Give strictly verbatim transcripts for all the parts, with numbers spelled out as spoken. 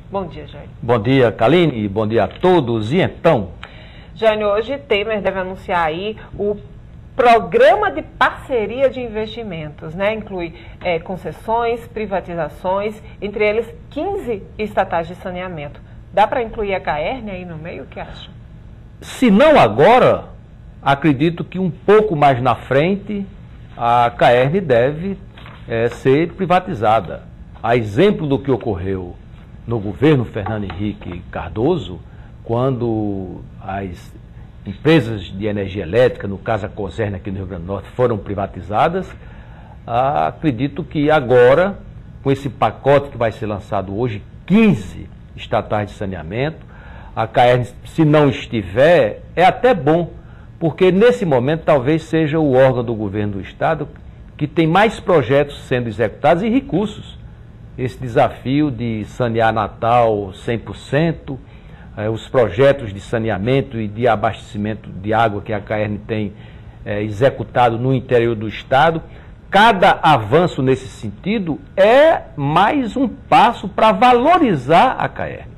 Bom dia, Jânio. Bom dia, Kaline, bom dia a todos. E então? Jânio, hoje Temer deve anunciar aí o Programa de Parceria de Investimentos, né? Inclui é, concessões, privatizações, entre eles quinze estatais de saneamento. Dá para incluir a Caerne aí no meio? O que acha? Se não agora, acredito que um pouco mais na frente a Caerne deve é, ser privatizada. A exemplo do que ocorreu no governo Fernando Henrique Cardoso, quando as empresas de energia elétrica, no caso a Coserna aqui no Rio Grande do Norte, foram privatizadas, ah, acredito que agora, com esse pacote que vai ser lançado hoje, quinze estatais de saneamento, a Caerne, se não estiver, é até bom, porque nesse momento talvez seja o órgão do governo do Estado que tem mais projetos sendo executados e recursos. Esse desafio de sanear Natal cem por cento, eh, os projetos de saneamento e de abastecimento de água que a Caerne tem eh, executado no interior do Estado, cada avanço nesse sentido é mais um passo para valorizar a Caerne.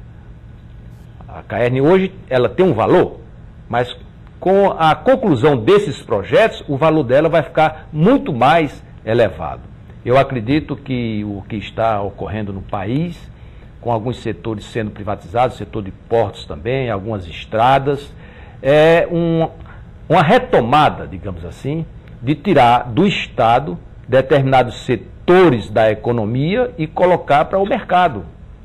A Caerne hoje ela tem um valor, mas com a conclusão desses projetos, o valor dela vai ficar muito mais elevado. Eu acredito que o que está ocorrendo no país, com alguns setores sendo privatizados, setor de portos também, algumas estradas, é um, uma retomada, digamos assim, de tirar do Estado determinados setores da economia e colocar para o mercado.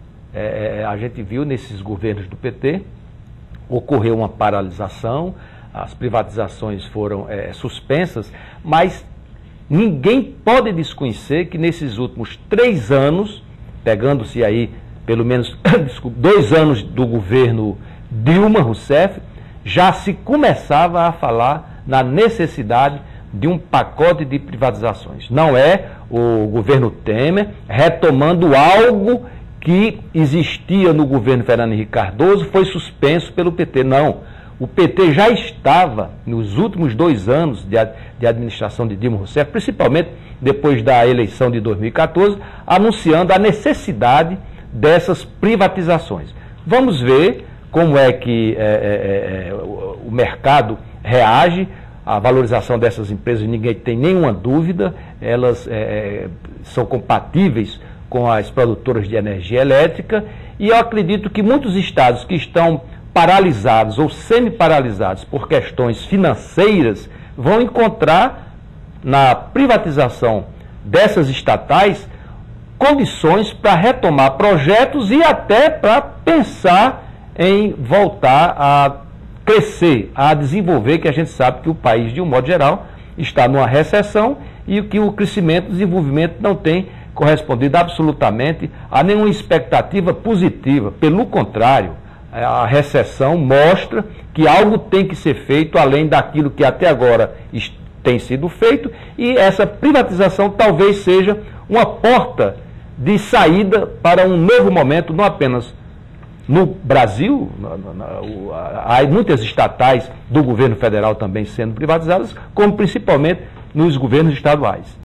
É, a gente viu nesses governos do P T, ocorreu uma paralisação, as privatizações foram é, suspensas, mas ninguém pode desconhecer que nesses últimos três anos, pegando-se aí pelo menos desculpa, dois anos do governo Dilma Rousseff, já se começava a falar na necessidade de um pacote de privatizações. Não é o governo Temer retomando algo que existia no governo Fernando Henrique Cardoso, foi suspenso pelo P T, não. O P T já estava, nos últimos dois anos de, de administração de Dilma Rousseff, principalmente depois da eleição de dois mil e quatorze, anunciando a necessidade dessas privatizações. Vamos ver como é que é, é, é, o mercado reage à valorização dessas empresas, ninguém tem nenhuma dúvida, elas é, são compatíveis com as produtoras de energia elétrica, e eu acredito que muitos estados que estão paralisados ou semi-paralisados por questões financeiras vão encontrar na privatização dessas estatais condições para retomar projetos e até para pensar em voltar a crescer, a desenvolver, que a gente sabe que o país, de um modo geral, está numa recessão e que o crescimento e desenvolvimento não tem correspondido absolutamente a nenhuma expectativa positiva. Pelo contrário, a recessão mostra que algo tem que ser feito além daquilo que até agora tem sido feito, e essa privatização talvez seja uma porta de saída para um novo momento, não apenas no Brasil, há muitas estatais do governo federal também sendo privatizadas, como principalmente nos governos estaduais.